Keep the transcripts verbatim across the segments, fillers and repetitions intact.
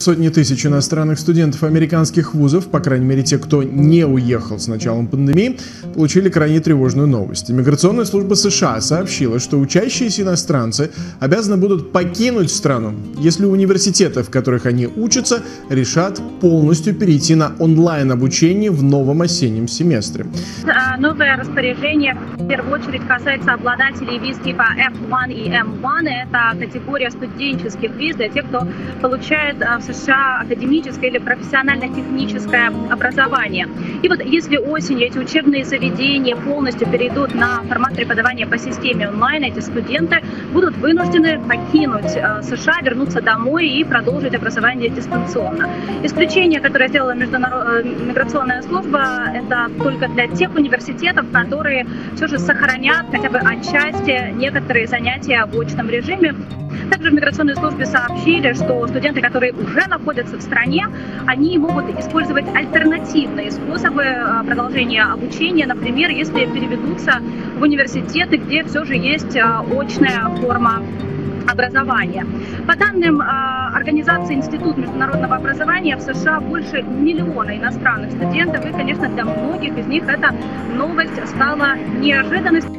Сотни тысяч иностранных студентов американских вузов, по крайней мере те, кто не уехал с началом пандемии, получили крайне тревожную новость. Иммиграционная служба США сообщила, что учащиеся иностранцы обязаны будут покинуть страну, если университеты, в которых они учатся, решат полностью перейти на онлайн-обучение в новом осеннем семестре. Новое распоряжение в первую очередь касается обладателей виз типа эф один и эм один. Это категория студенческих виз для тех, кто получает в США академическое или профессионально-техническое образование. И вот если осенью эти учебные заведения полностью перейдут на формат преподавания по системе онлайн, эти студенты будут вынуждены покинуть США, вернуться домой и продолжить образование дистанционно. Исключение, которое сделала международная миграционная служба, это только для тех университетов, которые все же сохранят хотя бы отчасти некоторые занятия в очном режиме. Также в миграционной службе сообщили, что студенты, которые уже находятся в стране, они могут использовать альтернативные способы продолжения обучения, например, если переведутся в университеты, где все же есть очная форма образования. По данным э, организации Институт международного образования, в США больше миллиона иностранных студентов, и, конечно, для многих из них эта новость стала неожиданностью.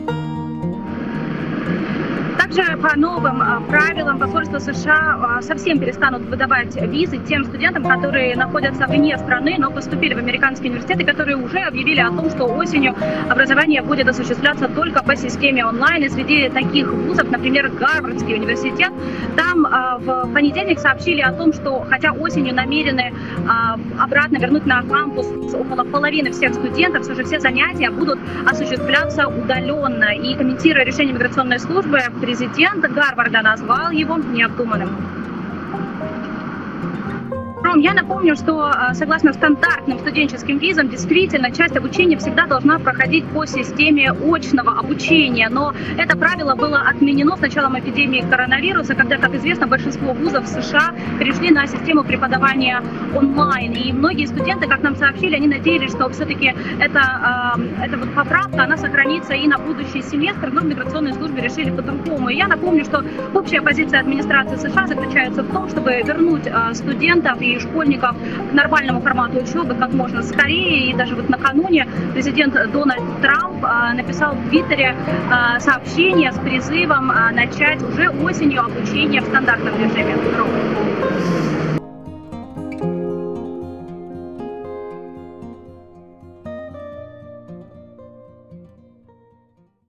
Также по новым правилам посольства США совсем перестанут выдавать визы тем студентам, которые находятся вне страны, но поступили в американские университеты, которые уже объявили о том, что осенью образование будет осуществляться только по системе онлайн. И среди таких вузов, например, Гарвардский университет, там в понедельник сообщили о том, что хотя осенью намерены обратно вернуть на кампус около половины всех студентов, все же все занятия будут осуществляться удаленно. И комментируя решение миграционной службы, президент Гарварда назвал его необдуманным. Я напомню, что согласно стандартным студенческим визам, действительно, часть обучения всегда должна проходить по системе очного обучения. Но это правило было отменено с началом эпидемии коронавируса, когда, как известно, большинство вузов США перешли на систему преподавания онлайн. И многие студенты, как нам сообщили, они надеялись, что все-таки эта, эта вот поправка, она сохранится и на будущий семестр, но в миграционной службе решили по-другому. И я напомню, что общая позиция администрации США заключается в том, чтобы вернуть студентов и школьников к нормальному формату учебы как можно скорее. И даже вот накануне президент Дональд Трамп а, написал в Твиттере а, сообщение с призывом а, начать уже осенью обучение в стандартном режиме.